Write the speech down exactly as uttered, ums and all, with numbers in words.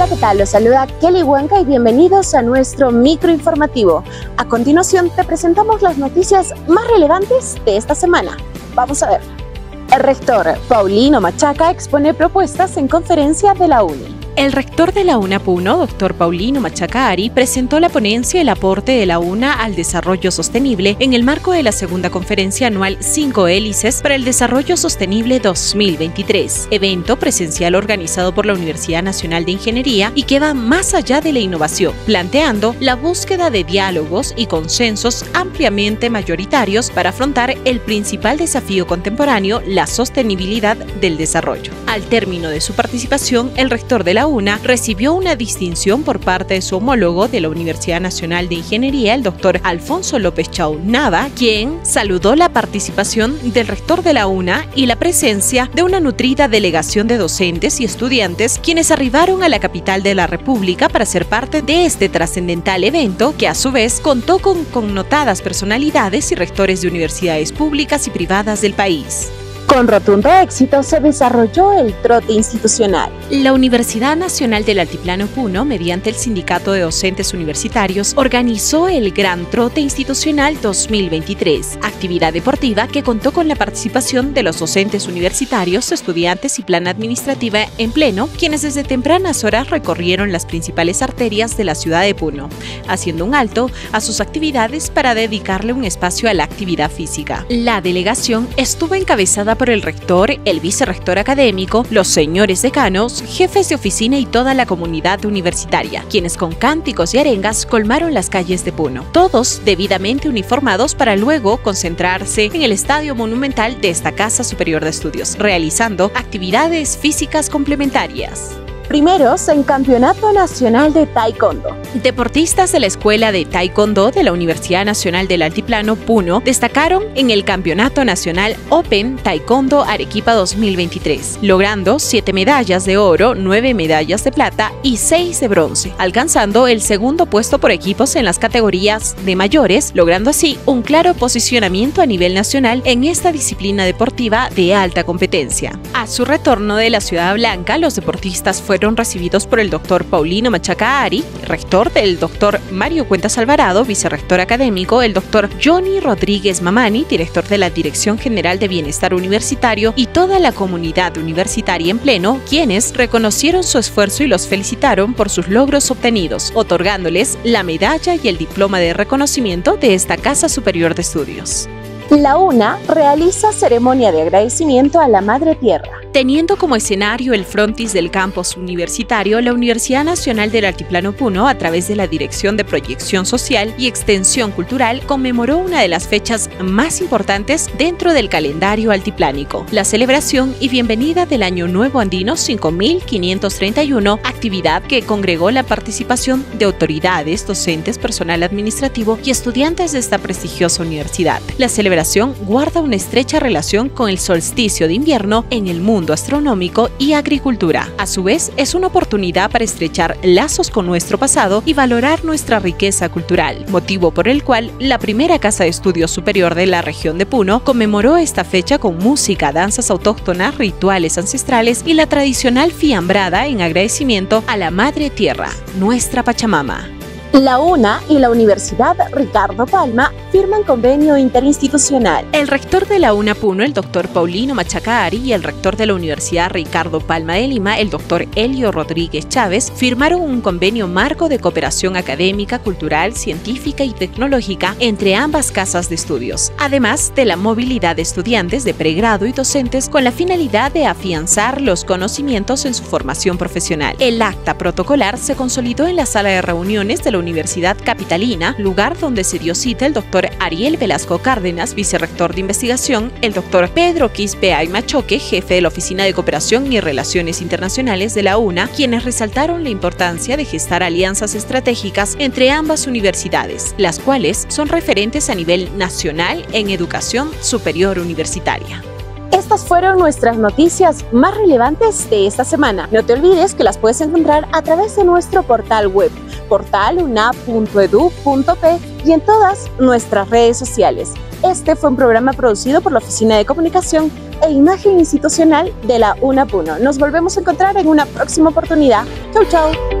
Hola, ¿qué tal? Los saluda Kelly Huanca y bienvenidos a nuestro microinformativo. A continuación te presentamos las noticias más relevantes de esta semana. Vamos a ver. El rector Paulino Machaca expone propuestas en conferencia de la U N I. El rector de la UNA Puno, doctor Paulino Machaca Ari, presentó la ponencia El aporte de la UNA al desarrollo sostenible en el marco de la segunda conferencia anual Cinco Hélices para el Desarrollo Sostenible dos mil veintitrés, evento presencial organizado por la Universidad Nacional de Ingeniería y que va más allá de la innovación, planteando la búsqueda de diálogos y consensos ampliamente mayoritarios para afrontar el principal desafío contemporáneo, la sostenibilidad del desarrollo. Al término de su participación, el rector de la UNA recibió una distinción por parte de su homólogo de la Universidad Nacional de Ingeniería, el doctor Alfonso López Chau Nava, quien saludó la participación del rector de la UNA y la presencia de una nutrida delegación de docentes y estudiantes quienes arribaron a la capital de la República para ser parte de este trascendental evento que a su vez contó con connotadas personalidades y rectores de universidades públicas y privadas del país. Con rotundo éxito se desarrolló el trote institucional. La Universidad Nacional del Altiplano Puno, mediante el Sindicato de Docentes Universitarios, organizó el Gran Trote Institucional dos mil veintitrés, actividad deportiva que contó con la participación de los docentes universitarios, estudiantes y plana administrativa en pleno, quienes desde tempranas horas recorrieron las principales arterias de la ciudad de Puno, haciendo un alto a sus actividades para dedicarle un espacio a la actividad física. La delegación estuvo encabezada por el rector, el vicerrector académico, los señores decanos, jefes de oficina y toda la comunidad universitaria, quienes con cánticos y arengas colmaron las calles de Puno, todos debidamente uniformados para luego concentrarse en el estadio monumental de esta Casa Superior de Estudios, realizando actividades físicas complementarias. Primeros en Campeonato Nacional de Taekwondo. Deportistas de la Escuela de Taekwondo de la Universidad Nacional del Altiplano Puno destacaron en el Campeonato Nacional Open Taekwondo Arequipa dos mil veintitrés, logrando siete medallas de oro, nueve medallas de plata y seis de bronce, alcanzando el segundo puesto por equipos en las categorías de mayores, logrando así un claro posicionamiento a nivel nacional en esta disciplina deportiva de alta competencia. A su retorno de la Ciudad Blanca, los deportistas fueron fueron recibidos por el doctor Paulino Machaca Ari, rector del doctor Mario Cuentas Alvarado, vicerrector académico, el doctor Johnny Rodríguez Mamani, director de la Dirección General de Bienestar Universitario y toda la comunidad universitaria en pleno, quienes reconocieron su esfuerzo y los felicitaron por sus logros obtenidos, otorgándoles la medalla y el diploma de reconocimiento de esta Casa Superior de Estudios. La UNA realiza ceremonia de agradecimiento a la Madre Tierra. Teniendo como escenario el frontis del campus universitario, la Universidad Nacional del Altiplano Puno, a través de la Dirección de Proyección Social y Extensión Cultural, conmemoró una de las fechas más importantes dentro del calendario altiplánico, la celebración y bienvenida del Año Nuevo Andino cinco mil quinientos treinta y uno, actividad que congregó la participación de autoridades, docentes, personal administrativo y estudiantes de esta prestigiosa universidad. La celebración guarda una estrecha relación con el solsticio de invierno en el mundo astronómico y agricultura. A su vez, es una oportunidad para estrechar lazos con nuestro pasado y valorar nuestra riqueza cultural, motivo por el cual la primera Casa de Estudios Superior de la región de Puno conmemoró esta fecha con música, danzas autóctonas, rituales ancestrales y la tradicional fiambrada en agradecimiento a la Madre Tierra, nuestra Pachamama. La UNA y la Universidad Ricardo Palma firman convenio interinstitucional. El rector de la UNA Puno, el doctor Paulino Machaca Ari, y el rector de la Universidad Ricardo Palma de Lima, el doctor Elio Rodríguez Chávez, firmaron un convenio marco de cooperación académica, cultural, científica y tecnológica entre ambas casas de estudios, además de la movilidad de estudiantes de pregrado y docentes con la finalidad de afianzar los conocimientos en su formación profesional. El acta protocolar se consolidó en la sala de reuniones de la Universidad Capitalina, lugar donde se dio cita el doctor Ariel Velasco Cárdenas, vicerrector de investigación, el doctor Pedro Quispe Aymachoque, jefe de la Oficina de Cooperación y Relaciones Internacionales de la UNA, quienes resaltaron la importancia de gestar alianzas estratégicas entre ambas universidades, las cuales son referentes a nivel nacional en educación superior universitaria. Estas fueron nuestras noticias más relevantes de esta semana. No te olvides que las puedes encontrar a través de nuestro portal web, portal u n a punto e d u punto p, y en todas nuestras redes sociales. Este fue un programa producido por la Oficina de Comunicación e Imagen Institucional de la UNA Puno. Nos volvemos a encontrar en una próxima oportunidad. Chau, chau.